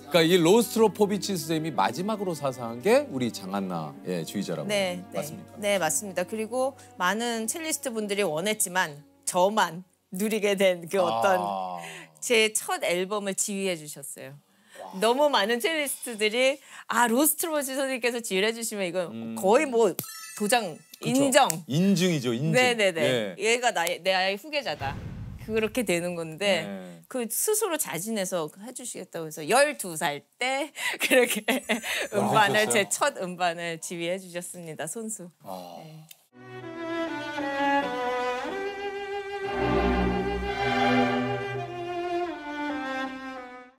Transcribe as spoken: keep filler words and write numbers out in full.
그러니까 이 로스트로포비치 선생님이 마지막으로 사상한 게 우리 장한나의 주의자라고 네, 맞습니까? 네, 네, 맞습니다. 그리고 많은 첼리스트 분들이 원했지만 저만 누리게 된 그 어떤 아. 제 첫 앨범을 지휘해 주셨어요. 너무 많은 첼리스트들이 아 로스트로포비치 선생님께서 지휘해 주시면 이거 음. 거의 뭐 도장 그쵸. 인정. 인증이죠, 인증. 네네네. 예. 얘가 나의 내 아이 후계자다. 그렇게 되는 건데 네. 그 스스로 자진해서 해주시겠다고 해서 열두 살 때 그렇게 음반을 그랬어요? 제 첫 음반을 지휘해 주셨습니다. 손수. 아. 네.